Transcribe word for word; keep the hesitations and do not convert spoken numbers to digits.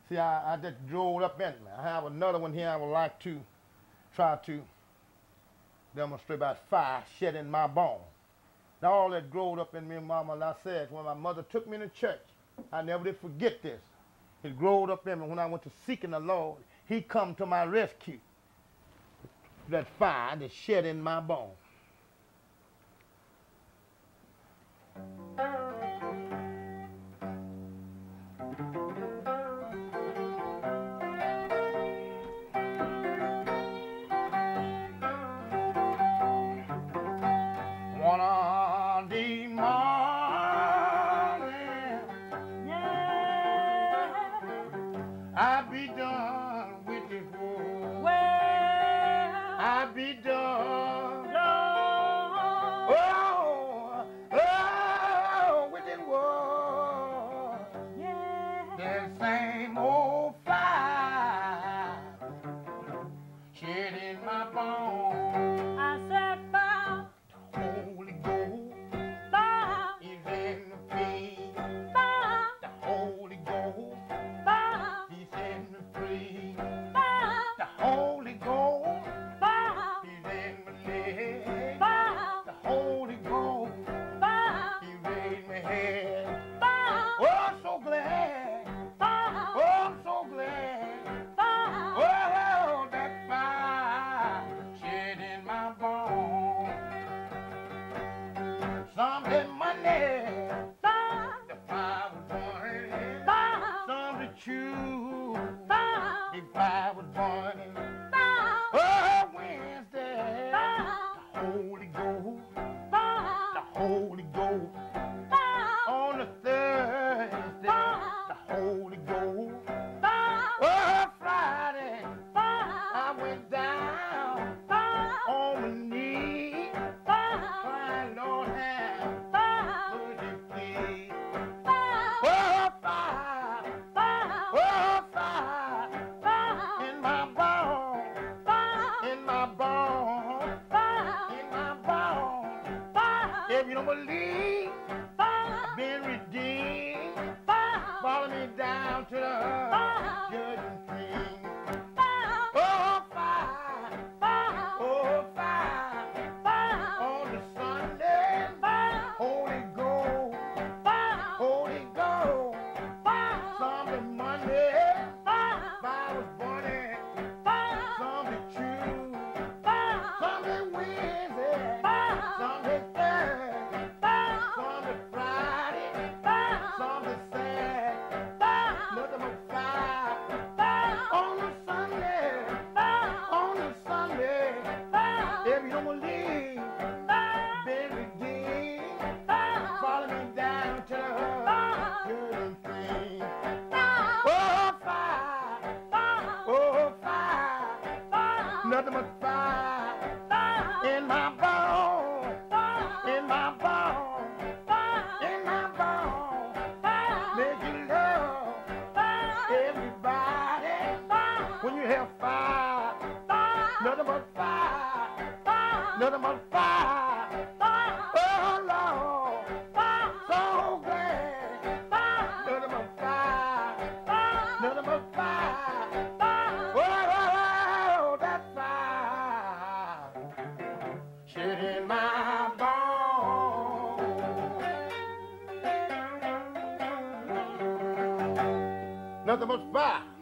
See, I, I just drove up in me. I have another one here I would like to try to demonstrate about fire shed in my bone. Now all that growed up in me, Mama, like I said, when my mother took me to church, I never did forget this. It growed up in me when I went to seeking the Lord. He come to my rescue. That fire that shed in my bone. One of the morning, Yeah. I be done with this world. Well, I be done. Lord, Oh, oh, with this world. yeah. That same old fire shed in my bones. I said, bow, Holy Ghost bow, is in the field. bow, The Holy Ghost, bow, He set me free. bow, The Holy Ghost, bow, He's in my leg. bow, The Holy Ghost, bow, He raised my head. bow, Oh, I'm so glad. bow, Oh, I'm so glad. bow. Oh, that fire shed in my bones. Some had money, Bow, the fire was burning. bow, Some the truth, bow, the fire was burning. bow, Oh, Wednesday, bow, the Holy Ghost, the bow, Holy Ghost. bow, On the Thursday, bow, the Holy Ghost. bow, Oh, Friday, bow, I went down bow, on my knees, bow, crying, Lord, have bow, mercy, please. bow, Oh, fire, bow, oh, fire, bow, in my bones, bow, in my bones, bow, in my bones. bow, If you don't believe, bow, I've been redeemed. bow, Follow me down to the judgment scene. bow, Oh, fire, bow, oh, fire, bow, on the Sunday, bow, Holy Ghost, bow, Holy Ghost. bow, Sunday, Monday, bow, fire was burning. bow, Sunday, Tuesday, bow, Sunday, Wednesday, bow, Sunday, Thursday, bow, Sunday, Friday, bow, Sunday, Saturday, bow, nothing but fire. bow, On the Sunday, bow, on the Sunday, bow, if you don't believe, bow, been redeemed, bow, follow me down to the judgment scene. bow, Oh, fire, bow, oh, fire, bow, nothing but fire bow, in my bones, bow, in my bones, bow, in my bones. bow, Make you love bow, everybody bow, when you have fire, bow, nothing but fire, bow, nothing but fire. bow, Oh, Lord, bow, so glad, bow, nothing but fire, bow, nothing but fire. bow, Oh, that fire shed in my bones. Nothing but fire.